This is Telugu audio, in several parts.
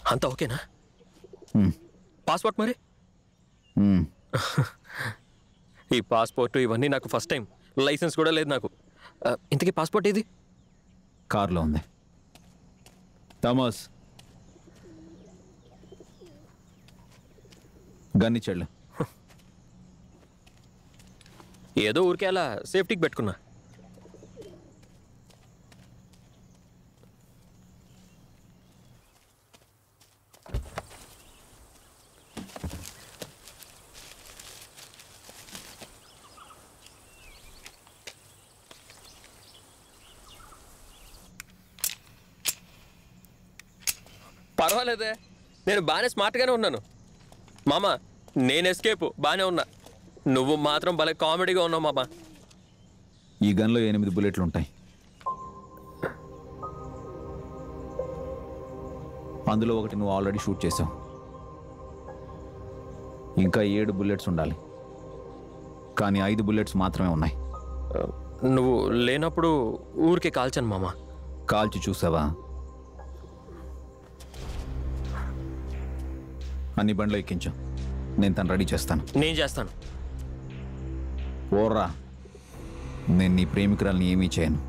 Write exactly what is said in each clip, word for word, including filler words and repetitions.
అంతా ఓకేనా? పాస్పోర్ట్ మరి? ఈ పాస్పోర్ట్ ఇవన్నీ నాకు ఫస్ట్ టైం. లైసెన్స్ కూడా లేదు నాకు. ఇంతకీ పాస్పోర్ట్ ఏది? కార్లో ఉంది. థామస్, గన్ని చెల్లు. ఏదో ఊరికే అలా సేఫ్టీకి పెట్టుకున్నా. పర్వాలేదే, నేను బాగానే స్మార్ట్గానే ఉన్నాను. మామ, నేను ఎస్కేప్ బాగానే ఉన్నా. నువ్వు మాత్రం భలే కామెడీగా ఉన్నావు మామ. ఈ గన్లో ఎనిమిది బుల్లెట్లు ఉంటాయి. అందులో ఒకటి నువ్వు ఆల్రెడీ షూట్ చేసావు. ఇంకా ఏడు బుల్లెట్స్ ఉండాలి, కానీ ఐదు బుల్లెట్స్ మాత్రమే ఉన్నాయి. నువ్వు లేనప్పుడు ఊరికే కాల్చాను మామ. కాల్చి చూసావా? అన్ని బండ్లో ఎక్కించు, నేను తను రెడీ చేస్తాను. నేను చేస్తాను. ఓర్రా, నేను నీ ప్రేమికురాల్ని ఏమీ చేయను.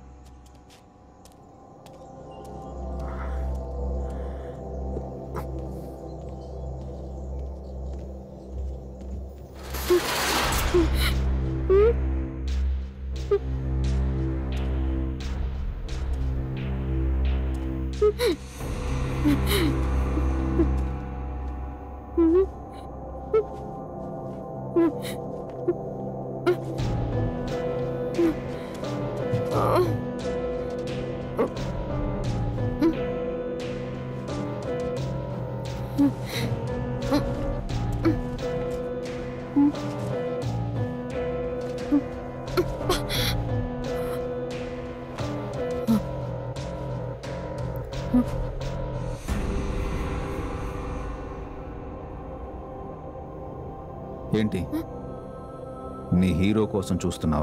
ఏంటి, నీ హీరో కోసం చూస్తున్నావా?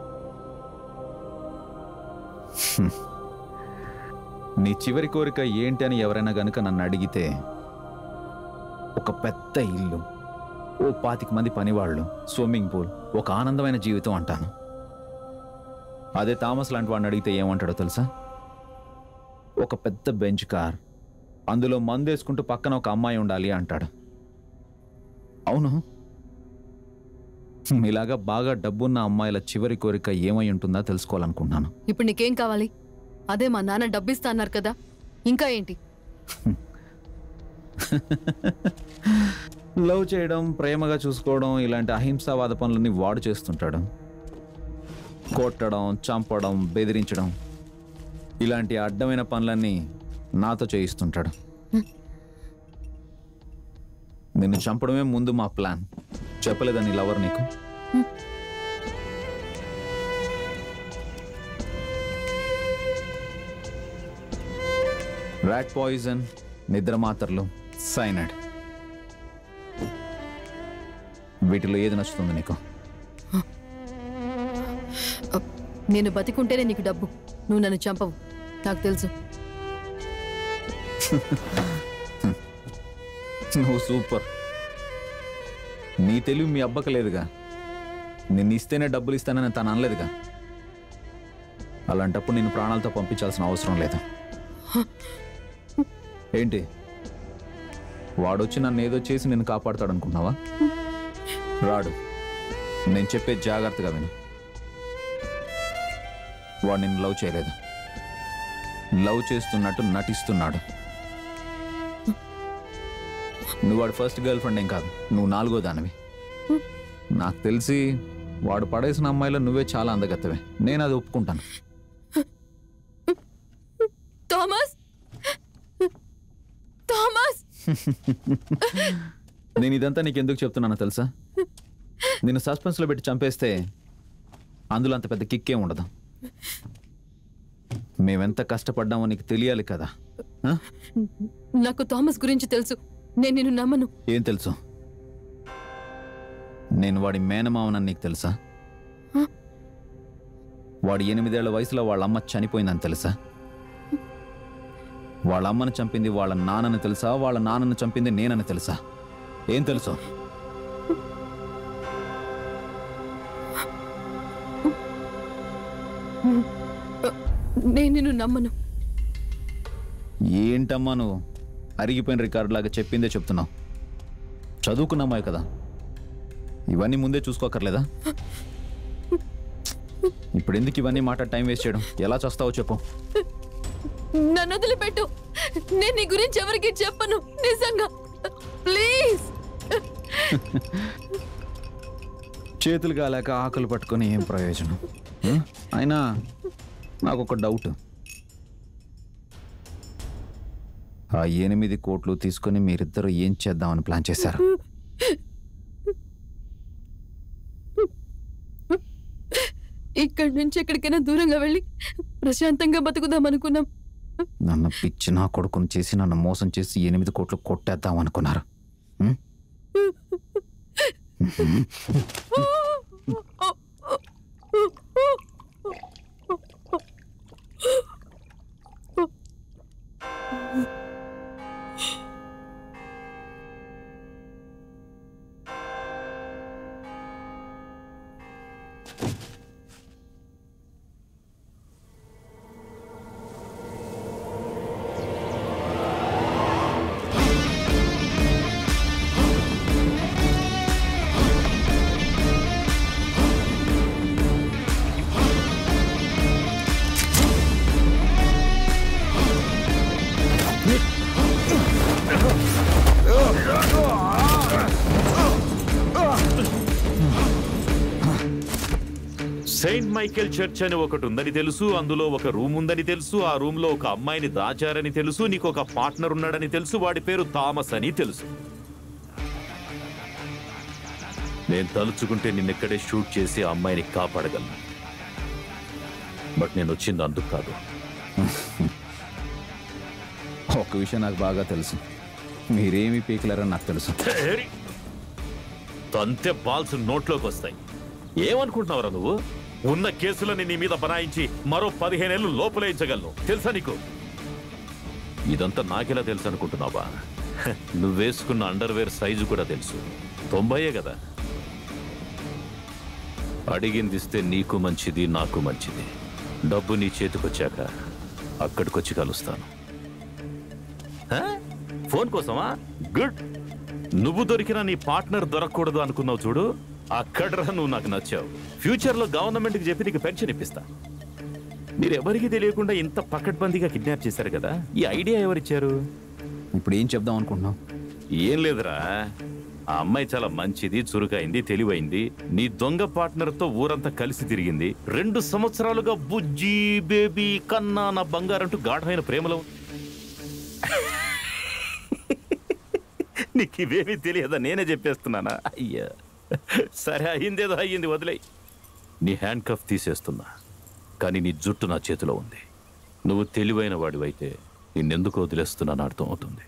నీ చివరి కోరిక ఏంటి అని ఎవరైనా గనుక నన్ను అడిగితే, ఒక పెద్ద ఇల్లు, ఓ పాతిక మంది పనివాళ్ళు, స్విమ్మింగ్ పూల్, ఒక ఆనందమైన జీవితం అంటాను. అదే థామస్ లాంటి వాడిని అడిగితే ఏమంటాడో తెలుసా? ఒక పెద్ద బెంచ్ కార్, అందులో మందేసుకుంటూ పక్కన ఒక అమ్మాయి ఉండాలి అంటాడు. అవును, ఇలాగా బాగా డబ్బున్న అమ్మాయిల చివరి కోరిక ఏమై ఉంటుందా తెలుసుకోవాలనుకుంటున్నాను. ఇప్పుడు నీకేం కావాలి? అదే మా నాన్న డబ్బిస్తా అన్నారు కదా, ఇంకా ఏంటి? లవ్ చేయడం, ప్రేమగా చూసుకోవడం, ఇలాంటి అహింసావాద పనులన్నీ వాడు చేస్తుంటాడు. కొట్టడం, చంపడం, బెదిరించడం, ఇలాంటి అడ్డమైన పనులన్నీ నాతో చేయిస్తుంటాడు. నిన్ను చంపడమే ముందు మా ప్లాన్. చెప్పలేదని లవర్ నీకు? ర్యాట్ పాయిజన్, నిద్ర మాత్రలు, సైనైడ్, వీటిలో ఏది నచ్చుతుంది నీకు? నేను బతికుంటేనే నీకు డబ్బు, నువ్వు నన్ను చంపవు, నాకు తెలుసు. నువ్వు సూపర్. నీ తెలివి మీ అబ్బకు లేదుగా. నిన్ను ఇస్తేనే డబ్బులు ఇస్తానని తను అనలేదుగా. అలాంటప్పుడు నిన్ను ప్రాణాలతో పంపించాల్సిన అవసరం లేదు. ఏంటి, వాడొచ్చి నన్ను ఏదో చేసి నిన్ను కాపాడుతాడు అనుకున్నావా? రాడు. నేను చెప్పే జాగ్రత్తగా విను. వాడు నిన్ను లవ్ చేయలేదు, లవ్ చేస్తున్నట్టు నటిస్తున్నాడు. నువ్వు వాడు ఫస్ట్ గర్ల్ ఫ్రెండ్ ఏం కాదు, నువ్వు నాలుగో దానివి. నాకు తెలిసి వాడు పడేసిన అమ్మాయిలో నువ్వే చాలా అందగత్తవే. నేను అది ఒప్పుకుంటాను. థామస్, థామస్, నేను ఇదంతా నీకు ఎందుకు చెప్తున్నానో తెలుసా? నిన్ను సస్పెన్స్లో పెట్టి చంపేస్తే అందులో అంత పెద్ద కిక్కే ఉండదు. మేమెంత కష్టపడ్డామో నీకు తెలియాలి కదా. నాకు థామస్ గురించి తెలుసు, నేను నిన్ను నమ్మను. ఏం తెలుసు? నేను వాడి మేనమావనని నీకు తెలుసా? వాడి ఎనిమిదేళ్ల వయసులో వాళ్ళ అమ్మ చనిపోయిందని తెలుసా? వాళ్ళ అమ్మని చంపింది వాళ్ళ నాన్నని తెలుసా, వాళ్ళ నాన్నని చంపింది నేనని తెలుసా? ఏం తెలుసు? నేను నిన్ను నమ్మను. ఏంటమ్మా నువ్వు అరిగిపోయిన రికార్డు లాగా చెప్పిందే చెప్తున్నావు? చదువుకున్నామాయి కదా, ఇవన్నీ ముందే చూసుకోకర్లేదా? ఇప్పుడు ఎందుకు ఇవన్నీ మాట టైం వేస్ట్ చేయడం? ఎలా చేస్తావో చెప్పు. నన్ను వదిలిపెట్టు. నేను నీ గురించి ఎవరికి చెప్పను, నిజంగా. ప్లీజ్. చేతులు కాలేక ఆకులు పట్టుకొని ఏం ప్రయోజనం? అయినా నాకు ఒక డౌట్. ఆ ఎనిమిది కోట్లు తీసుకొని మీరిద్దరు ఏం చేద్దామని ప్లాన్ చేశారు? ఇక్కడి నుంచి ఎక్కడికైనా దూరంగా వెళ్ళి ప్రశాంతంగా బతుకుదాం అనుకున్నాం. నన్ను పిచ్చి నా కొడుకుని చేసి నన్ను మోసం చేసి ఎనిమిది కోట్లు కొట్టేద్దాం అనుకున్నారు. సెయింట్ మైకేల్ చర్చ్ అని ఒకటి ఉందని తెలుసు, అందులో ఒక రూమ్ ఉందని తెలుసు, ఆ రూమ్ లో ఒక అమ్మాయిని దాచారని తెలుసు, నీకు ఒక పార్ట్నర్ ఉన్నాడని తెలుసు, వాడి పేరు థామస్ అని తెలుసు. నేను తలుచుకుంటే నిన్నెక్కడే షూట్ చేసి ఆ అమ్మాయిని కాపాడగలను. బట్ నేను వచ్చింది అందుకు కాదు. ఒక విషయం నాకు బాగా తెలుసు, మీరేమీ పీకలేరని నాకు తెలుసు. తంతే బాల్స్ నోట్లోకి వస్తాయి. ఏమనుకుంటున్నావురా నువ్వు? ఉన్న కేసులని నీ మీద బనాయించి మరో పదిహేనేళ్ళు లోపలేయించగలను తెలుసా నీకు? ఇదంతా నాకెలా తెలుసు అనుకుంటున్నావా? నువ్వేసుకున్న అండర్వేర్ సైజు కూడా తెలుసు. తొంభైయే కదా. అడిగిందిస్తే నీకు మంచిది, నాకు మంచిది. డబ్బు నీ చేతికొచ్చాక అక్కడికొచ్చి కలుస్తాను. ఫోన్ కోసమా? గుడ్. నువ్వు దొరికినా నీ పార్ట్నర్ దొరకకూడదు అనుకున్నావు చూడు, అక్కడరా నువ్వు నాకు నచ్చావు. ఫ్యూచర్లో గవర్నమెంట్కి చెప్పి నీకు పెన్షన్ ఇప్పిస్తా. మీరు ఎవరికి తెలియకుండా ఇంత పకడ్బందీగా కిడ్నాప్ చేశారు కదా, ఈ ఐడియా ఎవరిచ్చారు? ఇప్పుడు ఏం చెప్దాం అనుకుంటున్నావు? ఏం లేదురా, ఆ అమ్మాయి చాలా మంచిది, చురుకైంది, తెలివైంది. నీ దొంగ పార్ట్నర్తో ఊరంతా కలిసి తిరిగింది. రెండు సంవత్సరాలుగా బుజ్జి బేబీ కన్నా నా బంగారంటూ గాఢమైన ప్రేమలో. నీకు ఇవేమీ తెలియదా? నేనే చెప్పేస్తున్నానా? అయ్యా సరే, అయ్యిందేదో అయ్యింది, వదిలేయి. నీ హ్యాండ్ కఫ్ తీసేస్తున్నా, కానీ నీ జుట్టు నా చేతిలో ఉంది. నువ్వు తెలివైన వాడివైతే నిన్నెందుకు వదిలేస్తున్నాను అర్థం అవుతుంది.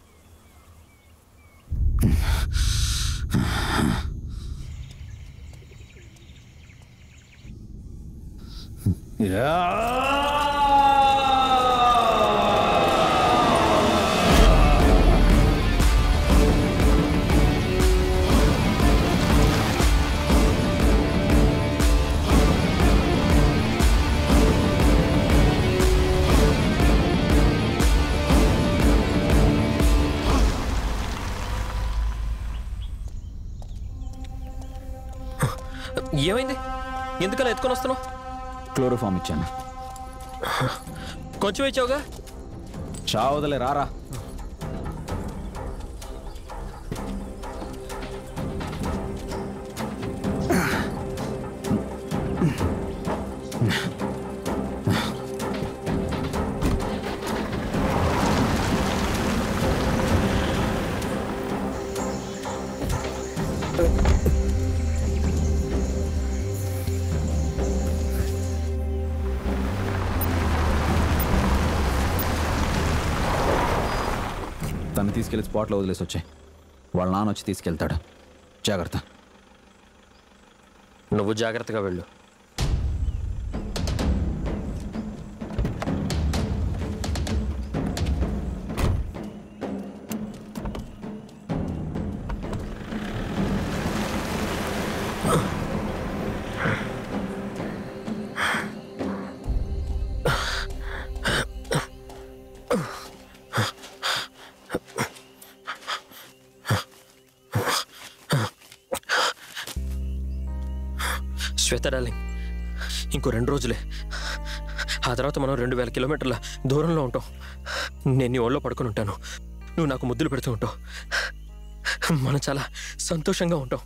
ఏమైంది? ఎందుకలా ఎత్తుకొని వస్తున్నావు? క్లోరోఫామ్ ఇచ్చాను. కొంచెం ఇచ్చావుగా. చావదలే, రారా. తను తీసుకెళ్లి స్పాట్లో వదిలేసి వచ్చాయి. వాళ్ళ నాన్న వచ్చి తీసుకెళ్తాడు. జాగ్రత్త. నువ్వు జాగ్రత్తగా వెళ్ళు. శ్వేత డార్లింగ్, ఇంకో రెండు రోజులే. ఆ తర్వాత మనం రెండు వేల కిలోమీటర్ల దూరంలో ఉంటాం. నేను నీ ఒళ్ళో పడుకొని ఉంటాను, నువ్వు నాకు ముద్దులు పెడుతూ ఉంటావు. మనం చాలా సంతోషంగా ఉంటాం.